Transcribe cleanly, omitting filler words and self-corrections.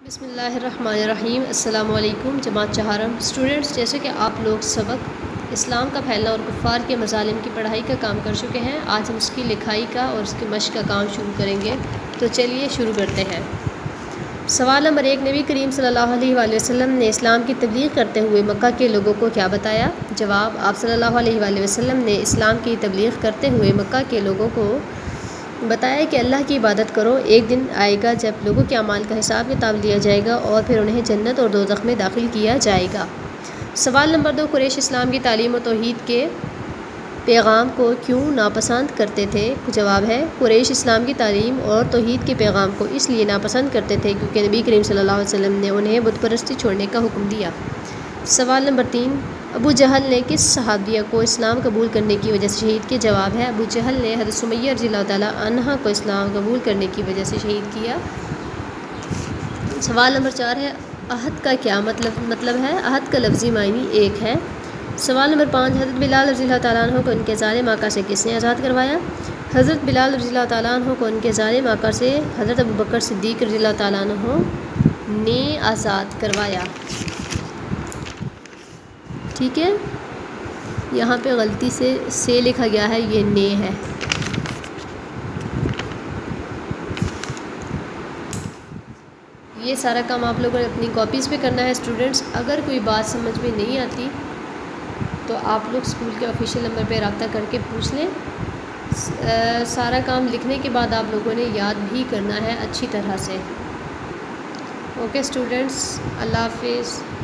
بسم اللہ الرحمن الرحیم۔ السلام علیکم جماعت چہارم اسٹوڈنٹس، جیسے کہ آپ لوگ سبق اسلام کا پھیلنا اور کفار کے مظالم کی پڑھائی کا کام کر چکے ہیں، آج ہم اس کی لکھائی کا اور اس کی مشق کا کام شروع کریں گے۔ تو چلیے شروع کرتے ہیں۔ سوال نمبر 1، نبی کریم صلی اللہ علیہ وآلہ وسلم نے اسلام کی تبلیغ کرتے ہوئے مکہ کے لوگوں کو کیا بتایا؟ جواب، آپ صلی اللہ علیہ وآلہ وسلم نے اسلام کی تبلیغ کرتے ہوئے مکہ کے لوگوں کو بتایا کہ اللہ کی عبادت کرو، ایک دن آئے گا جب لوگوں کے اعمال کا حساب کتاب لیا جائے گا اور پھر انہیں جنت اور دوزخ میں داخل کیا جائے گا۔ سوال نمبر 2، قریش اسلام کی تعلیم و توحید کے پیغام کو کیوں ناپسند کرتے تھے؟ جواب ہے، قریش اسلام کی تعلیم اور توحید کے پیغام کو اس لیے ناپسند کرتے تھے کیونکہ نبی کریم صلی اللہ علیہ وسلم نے انہیں بت پرستی چھوڑنے کا حکم دیا۔ سوال نمبر 3، ابو جہل نے کس صحابیہ کو اسلام قبول کرنے کی وجہ سے شہید کیا؟ جواب ہے، ابو جہل نے حضرت سمیہ رضی اللہ تعالیٰ عنہا کو اسلام قبول کرنے کی وجہ سے شہید کیا۔ سوال نمبر 4 ہے، عہد کا کیا مطلب ہے؟ عہد کا لفظی معنی ایک ہے۔ سوال نمبر 5، حضرت بلال رضی اللہ تعالیٰ عنہ کو ان کے ظالم آقا سے کس نے آزاد کروایا؟ حضرت بلال رضی اللہ تعالیٰ عنہ کو ان کے ظالم آقا سے حضرت ابوبکر صدیق رضی اللہ تعالیٰ عنہ نے آزاد کروایا۔ ٹھیک ہے، یہاں پہ غلطی سے لکھا گیا ہے، یہ نے ہے۔ یہ سارا کام آپ لوگوں نے اپنی کاپیز پہ کرنا ہے اسٹوڈنٹس۔ اگر کوئی بات سمجھ میں نہیں آتی تو آپ لوگ اسکول کے آفیشیل نمبر پہ رابطہ کر کے پوچھ لیں۔ سارا کام لکھنے کے بعد آپ لوگوں نے یاد بھی کرنا ہے اچھی طرح سے۔ اوکے اسٹوڈنٹس، اللہ حافظ۔